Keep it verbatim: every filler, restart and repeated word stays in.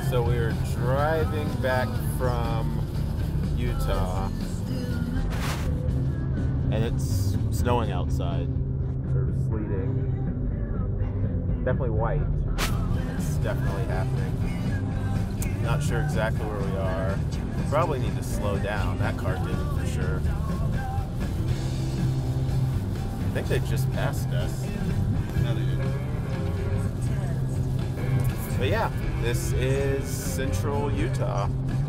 So we're driving back from Utah, and it's snowing outside, or sleeting. Definitely white. It's definitely happening. Not sure exactly where we are. Probably need to slow down. That car didn't for sure. I think they just passed us. No, they didn't. But yeah, this is Central Utah.